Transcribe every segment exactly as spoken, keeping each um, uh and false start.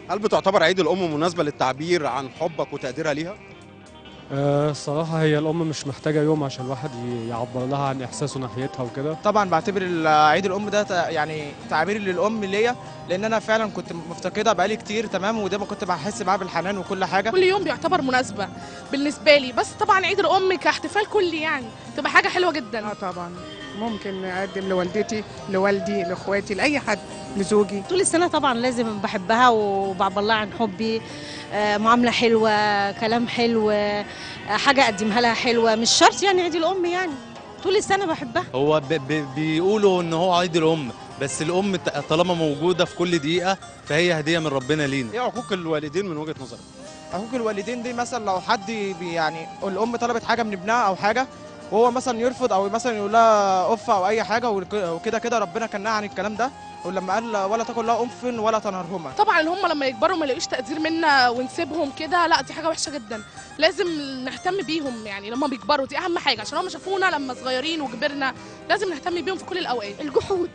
هل بتعتبر عيد الأم مناسبة للتعبير عن حبك وتقديرها ليها؟ أه الصراحة هي الأم مش محتاجة يوم عشان الواحد يعبر لها عن إحساسه ناحيتها وكده. طبعا بعتبر ال- عيد الام ده ت- يعني تعبير للام ليا، لان انا فعلا كنت مفتقدها بقالي كتير تمام، ودايما كنت بحس معاها بالحنان وكل حاجه. كل يوم بيعتبر مناسبة بالنسبة لي، بس طبعا عيد الأم كاحتفال كلي يعني تبقى حاجة حلوة جدا. اه طبعا ممكن اقدم لوالدتي لوالدي لاخواتي لاي حد لزوجي. طول السنة طبعا لازم بحبها وبعبر لها عن حبي، آه، معاملة حلوة، كلام حلو، آه، حاجة أقدمها لها حلوة، مش شرط يعني عيد الأم يعني، طول السنة بحبها. هو ب ب بيقولوا ان هو عيد الام، بس الام ت- طالما موجوده في كل دقيقه فهي هديه من ربنا لينا. إيه عقوق الوالدين من وجهة نظرك؟ حقوق الوالدين دي مثلا لو حد بي يعني الام طلبت حاجه من ابنها او حاجه وهو مثلا يرفض او مثلا يقول لها اوف او اي حاجه، وك- وكده كده ربنا كان نهى عن الكلام ده، ولما قال ولا تقل لها اف ولا تنهرهما. طبعا هم لما يكبروا ما يلاقوش تقدير منا ونسيبهم كده، لا دي حاجة وحشة جدا. لازم نهتم بيهم يعني لما بيكبروا، دي أهم حاجة، عشان هم شافونا لما صغيرين وكبرنا، لازم نهتم بيهم في كل الأوقات. الجحود،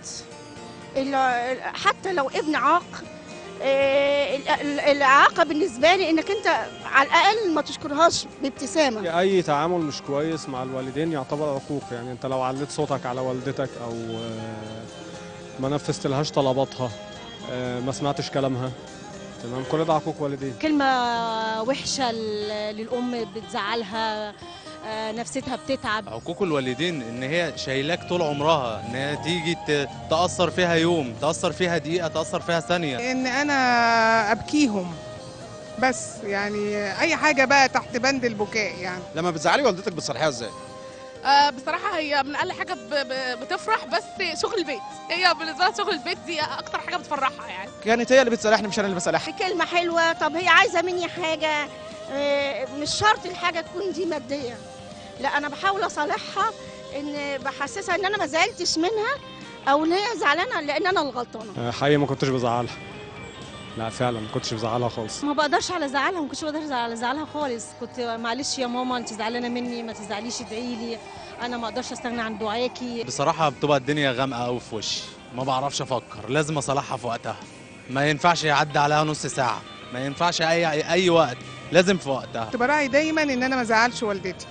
ال- حتى لو ابن عاق، آه، ال- ال- الإعاقة بالنسبة لي إنك أنت على الأقل ما تشكرهاش بابتسامة. أي تعامل مش كويس مع الوالدين يعتبر عقوق، يعني أنت لو عليت صوتك على والدتك أو آه، ما نفذتلهاش طلباتها، آه، ما سمعتش كلامها، تمام، كل ده عقوق والدين. كلمة وحشة ل- للأم بتزعلها، آه، نفسيتها بتتعب. حقوق الوالدين ان هي شايلاك طول عمرها، ان هي تيجي ت- تاثر فيها يوم، تاثر فيها دقيقه، تاثر فيها ثانيه. ان انا ابكيهم بس، يعني اي حاجه بقى تحت بند البكاء يعني. لما بتزعلي والدتك بتصالحيها إزاي؟ آه بصراحة هي من أقل حاجة ب- ب- بتفرح، بس شغل البيت، هي بالنسبة لها شغل البيت دي أكتر حاجة بتفرحها يعني. كانت هي اللي بتصالحني مش انا اللي بصالحها. كلمة حلوة، طب هي عايزة مني حاجة، آه، مش شرط الحاجة تكون دي مادية، لا أنا بحاول أصالحها، إن بحسسها إن أنا ما زعلتش منها أو إن هي زعلانة لأن أنا الغلطانة. آه، حقيقي ما كنتش بزعلها، لا فعلا ما كنتش بزعلها خالص. ما بقدرش على زعلها، ما كنتش بقدر على زعلها خالص، كنت معلش يا ماما أنت زعلانة مني، ما تزعليش، ادعي لي، أنا ما أقدرش أستغنى عن دعاكي. بصراحه بتبقى الدنيا غامقه قوي في وشي، ما بعرفش افكر، لازم اصالحها في وقتها، ما ينفعش يعدي عليها نص ساعه، ما ينفعش اي اي وقت، لازم في وقتها. كنت براعي دايما ان انا ما ازعلش والدتي،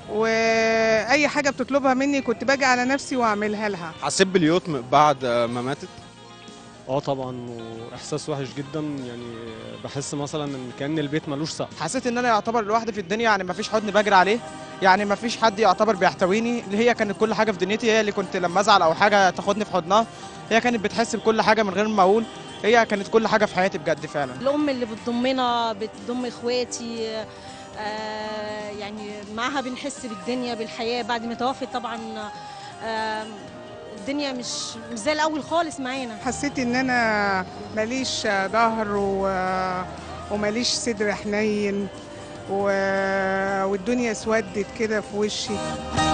واي حاجه بتطلبها مني كنت باجي على نفسي واعملها لها. حسيت باليتم بعد ما ماتت؟ اه طبعا، واحساس وحش جدا، يعني بحس مثلا ان كأن البيت ملوش سقف. حسيت ان انا يعتبر لوحدي في الدنيا، يعني ما فيش حضن بجري عليه، يعني ما فيش حد يعتبر بيحتويني، اللي هي كانت كل حاجه في دنيتي، هي اللي كنت لما ازعل او حاجه تاخدني في حضنها، هي كانت بتحس بكل حاجه من غير ما اقول، هي كانت كل حاجه في حياتي بجد فعلا. الأم اللي بتضمنا، بتضم إخواتي، آه، يعني معاها بنحس بالدنيا بالحياة بعد ما توفت طبعا، آه، الدنيا مش مش زي الأول خالص معانا. حسيت ان انا ماليش ظهر و- وماليش صدر حنين و- والدنيا اسودت كده في وشي.